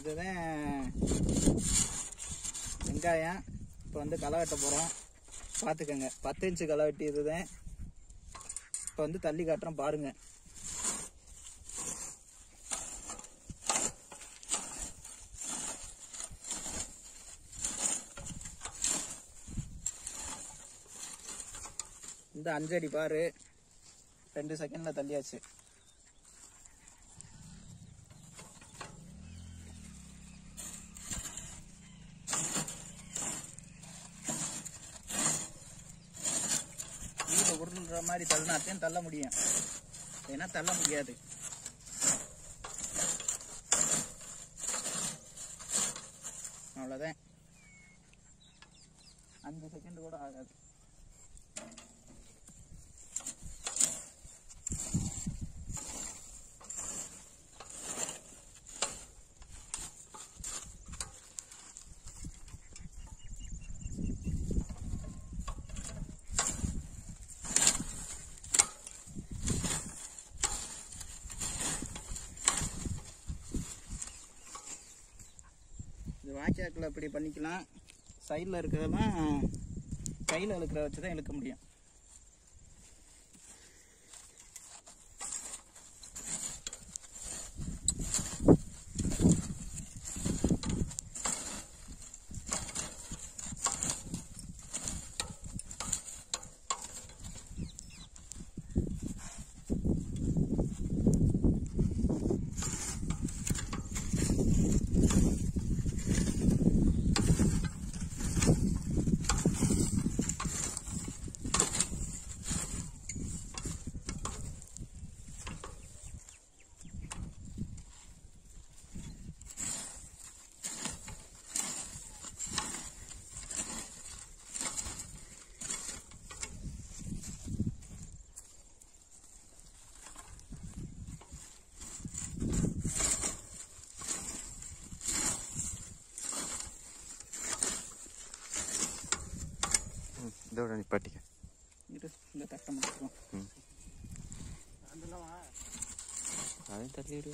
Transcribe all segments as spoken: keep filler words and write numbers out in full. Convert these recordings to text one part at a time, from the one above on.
இதுதான் வெங்காயம். இப்போ வந்து களை வெட்ட போகிறோம், பார்த்துக்கோங்க. பத்து இன்ச்சு களை வெட்டி இதுதான். இப்போ வந்து தள்ளி காட்டுறோம் பாருங்க. இந்த அஞ்சடி பாரு, ரெண்டு செகண்ட்ல தள்ளியாச்சு. வீட்டை உருள்ற மாதிரி தள்ளினாத்தையும் தள்ள முடியும், ஏன்னா தள்ள முடியாது. அவ்வளோதான், அஞ்சு செகண்ட் கூட ஆகாது. இது வாய்க்காக்கில் இப்படி பண்ணிக்கலாம். சைடில் இருக்கிறதெல்லாம் கையில் இழுக்கிற வச்சு தான் இழுக்க முடியும். இதோட நிப்பாட்டிக்க. இது இந்த தட்டை மட்டும் அதையும் தள்ளிடு.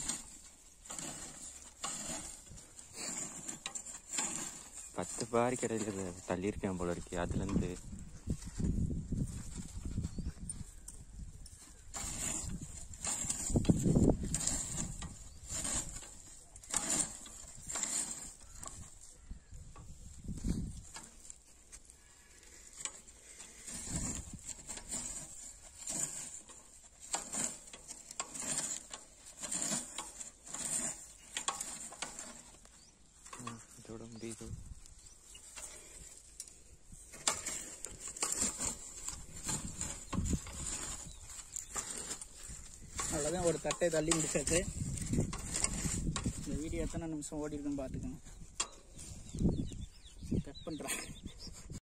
பத்து பாரி கிடையாது தள்ளியிருக்கேன் போல இருக்கு. அதுலேருந்து இதோட முடியுது. அவ்வளோதான், ஒரு தட்டை தள்ளி முடிச்சாச்சு. இந்த வீடியோ எத்தனை நிமிஷம் ஓடி இருக்குன்னு பார்த்துக்கோங்க. கட் பண்ணுறேன்.